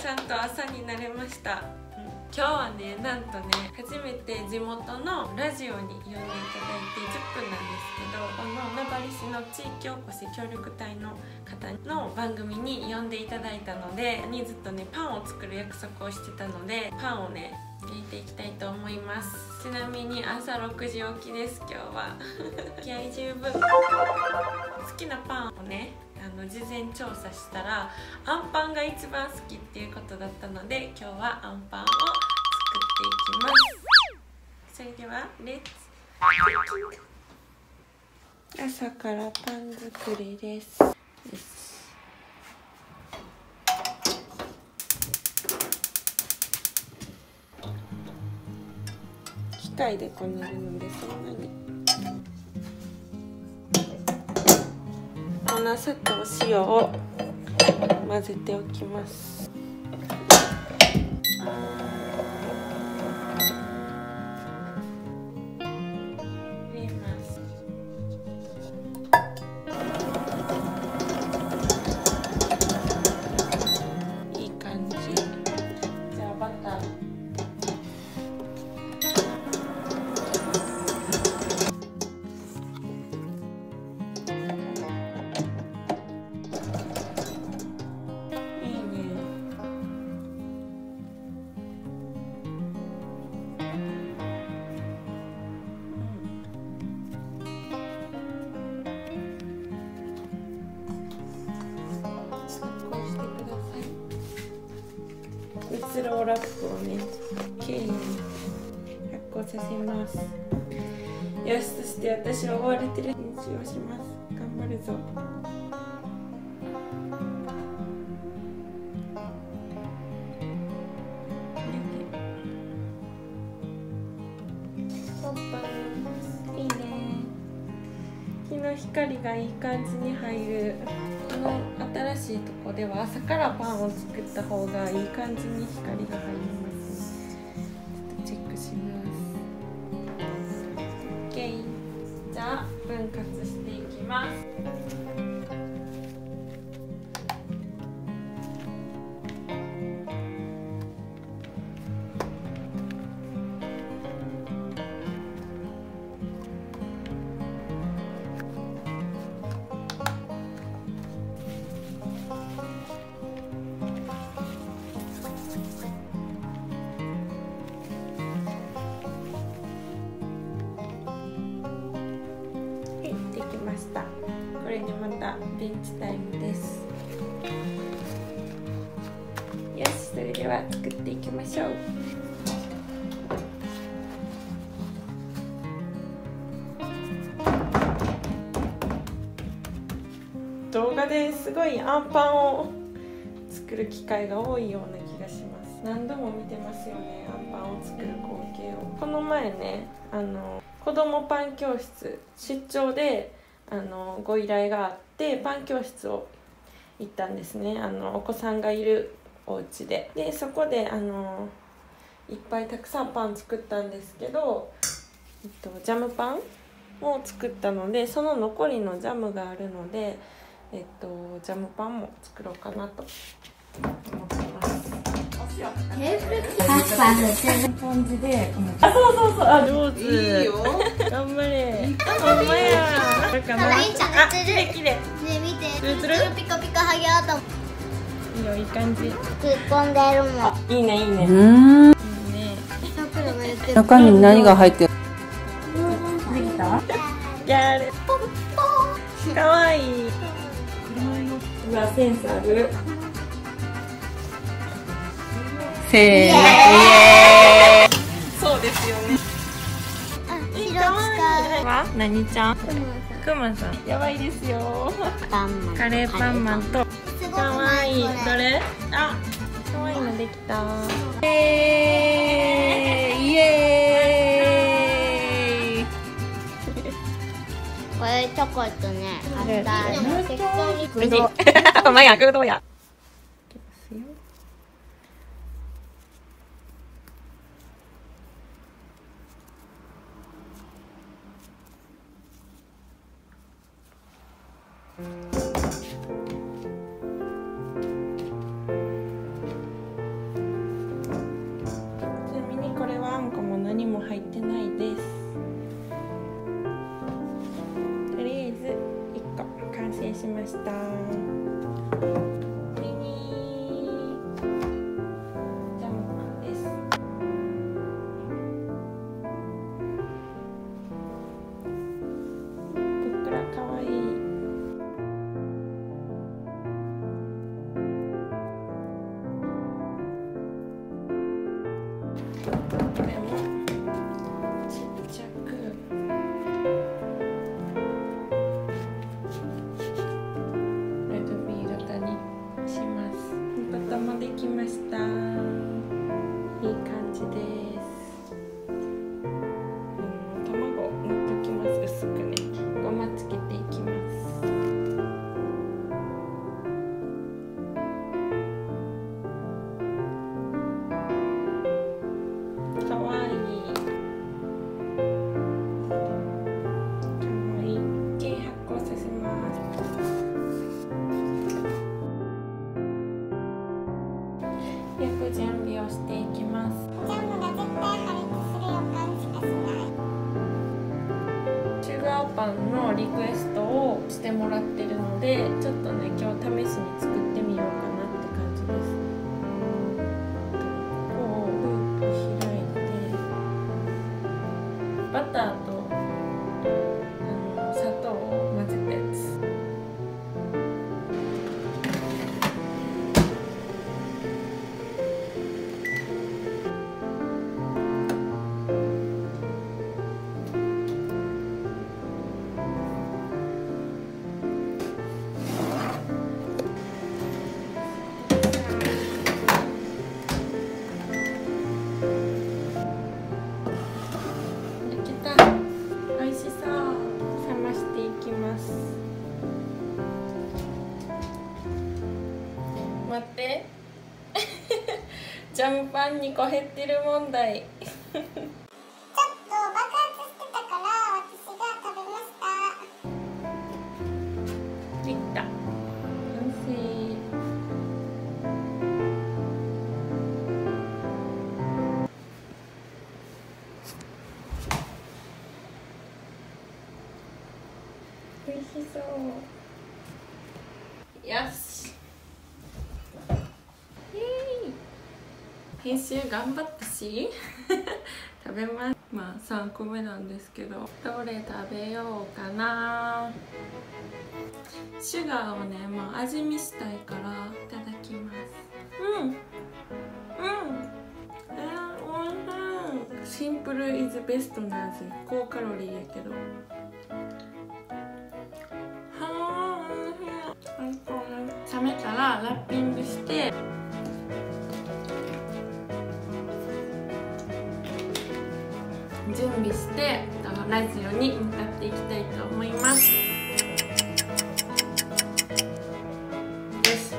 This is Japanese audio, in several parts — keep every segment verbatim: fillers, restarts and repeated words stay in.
ちゃんと朝になれました。今日はね、なんとね、初めて地元のラジオに呼んでいただいてじゅっぷんなんですけど、この名張市の地域おこし協力隊の方の番組に呼んでいただいたので、にずっとねパンを作る約束をしてたので、パンをね焼いていきたいと思います。ちなみに朝ろくじ起きです。今日は気合十分。好きなパンをねあの事前調査したらあんパンが一番好きっていうことだったので、今日はあんパンを作っていきます。それではレッツ朝からパン作りです。よし、機械でこねるのでそんなに粉砂糖塩を混ぜておきます。入れます。いい感じ。じゃあバタースローラップをねきれいに発酵させます。よし、そして私は追われてる練習をします。頑張るぞ。いいね。日の光がいい感じに入る。この新しいとこでは朝からパンを作った方がいい感じに光が入ります。ちょっとチェックします。 OK。 じゃあ分割していきます。これでまたベンチタイムです。よし、それでは作っていきましょう。動画ですごいあんパンを作る機会が多いような気がします。何度も見てますよね、あんパンを作る光景を。この前ね、あの子どもパン教室出張であのご依頼があってパン教室を行ったんですね。あのお子さんがいるお家ででそこであのいっぱいたくさんパン作ったんですけど、えっと、ジャムパンを作ったので、その残りのジャムがあるので、えっと、ジャムパンも作ろうかなと思ってます。テープパスパスしてる感じで、あ、そうそうそう、あ、上手。いいよ。頑張れ。ほんまや。だから、あ、きれいきれい。ね、見て。つるつる。ピカピカはげあと。いいよ、いい感じ。突っ込んでるもん。あ、いいね、いいね。うん。いいね。 中に何が入ってる？ できた？やる。かわいい。うわ、センスある。 せーの、 そうですよね。あ、いい、かわいい。は何ちゃん？くまさん。やばいですよ。カレーパンマンと。かわいい。どれ？あ、かわいいのできた。 イエーイ、イエーイ。 これチョコとね、あった。適当に。 おいしい。まや、くどうや。 したミニジャムパンです。ふっくらかわいい。これもちっちゃくラグビー型にします。バタもできました。いい感じです。うん、卵塗っときます。薄くね。ごまつけていきます。かわいい。焼く準備をしていきます。 ジャムが絶対破裂する予感しかしない。 シュガーパンのリクエストをしてもらってるので、ちょっとね今日試しに作ってみようかなって感じです。ここをループ開いてバターとあの砂糖を混ぜたやつ。待ってジャムパンに個減ってる問題ちょっと爆発してたから私が食べました。 できた。完成。美味しそう。よし。編集頑張ったし食べます。まあさんこめなんですけど、どれ食べようかな。シュガーをね、まあ、味見したいからいただきます。うんうん、えー、おいしい。シンプルイズベストな味。高カロリーやけど、はーおいしい。冷めたらラッピングして準備してラジオに向かっていきたいと思います。よし。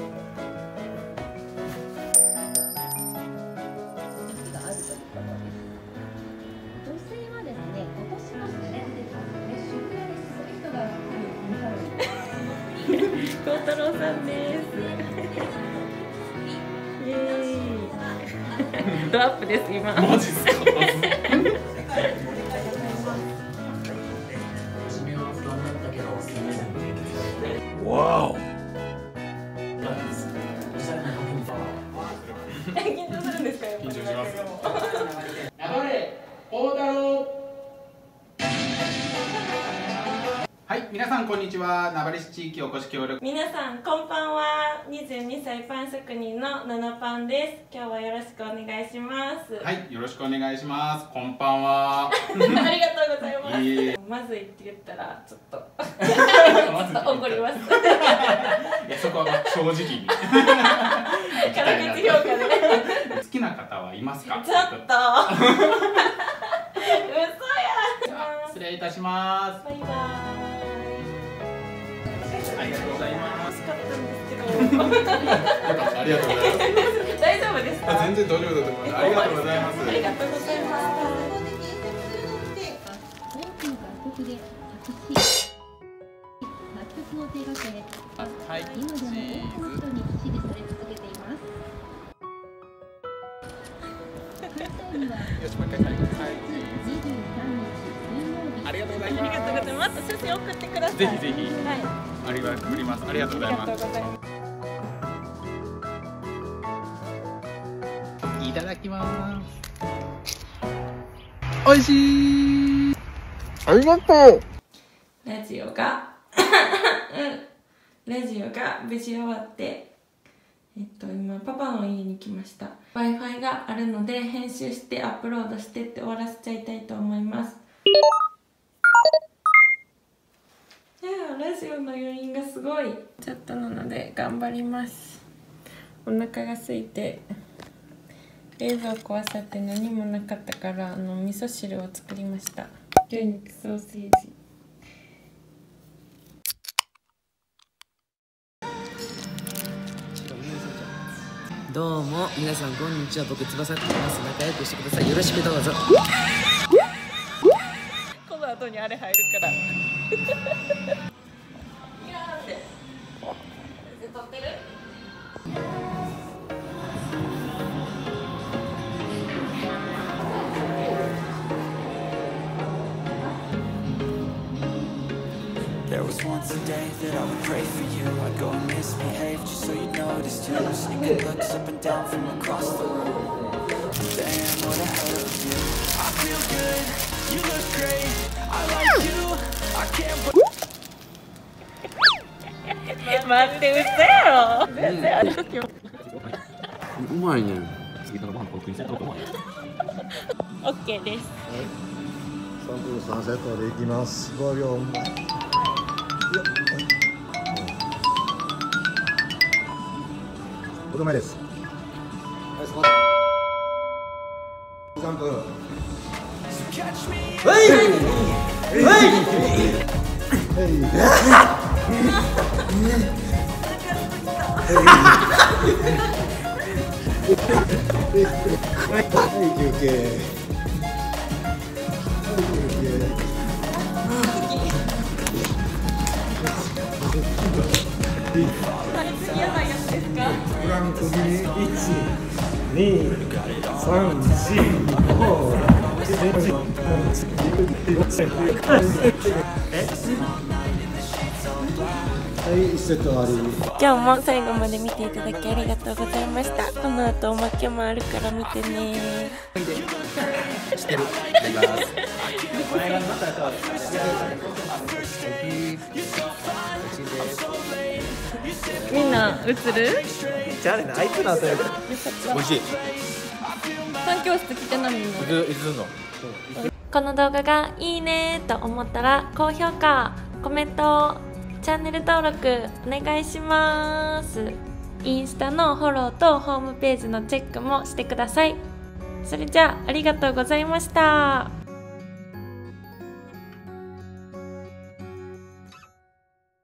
女性はですね、今年の時点で渋谷ですごい人が来る。 孝太郎さんです。イエーイ。ドアップです今。 マジっすか。わお。 緊張するんですか。 緊張します。 流れ孝太郎。はい、皆さんこんにちは。名張市地域おこし協力。 皆さんこんばんは。にじゅうにさいパン職人のナナパンです。今日はよろしくお願いします。 はい、よろしくお願いします。こんばんは。 ありがとうございます。 いえいえ、 まずいって言ったらちょっとまずい怒ります。 いや、そこは正直に。 辛口評価で。 好きな方はいますか。 ちょっと。嘘や。 失礼いたします。 バイバーイ。 ありがとうございます。 惜しかったんですけど。 ありがとうございます。 大丈夫ですか。 全然大丈夫だと思います。ありがとうございます。 ありがとうございます。 多くの楽曲で作詞、楽曲を手掛け、 はい、 今でも多くの人に支持され続けています。開催日はよし、もう一回、はい、 にじゅうさんにち水曜日。 ありがとうございます。 ありがとうございます。また写真送ってください。 ぜひぜひ。 はい。 ありがとうございます。ありがとうございありがとうます。 ございます。 いただきます。おいしい。ありがとう。 ラジオがラジオが無事終わって、えっと今パパの家に来ました。 Wi-Fi があるので編集してアップロードしてって終わらせちゃいたいと思います。いやラジオの余韻がすごいちょっとなので頑張ります。お腹が空いて冷蔵庫あさって何もなかったから、あの味噌汁を作りました。牛肉ソーセージ。 どうも皆さんこんにちは。僕翼って言います。仲良くしてください。よろしくどうぞ。 この後にあれ入るからいやーって撮ってる。 There was once a day that I would pray for you. I'd go and misbehave just so you'd notice too. Sneaking looks up and down from across the room. Damn, what a hell of you. I feel good, you look great. I like you, I can't wait. 待って嘘やろ。 うまいね。 オッケーです。 さんぶんさんセットでいきます。ごびょうまえ。ごびょうまえです。さんぷん。はい。はい。はい、休憩。フランクにいち、に、さん、し、ご、はい、いちセット終わり。 今日も最後まで見ていただきありがとうございました。この後おまけもあるから見てね。 してる。 みんな映る？ じゃあね、あいつらとやる。美味しい。 環境室来てなみんな。 いついつすんの？ この動画がいいねと思ったら高評価、コメント、チャンネル登録お願いします。インスタのフォローとホームページのチェックもしてください。それじゃあありがとうございました。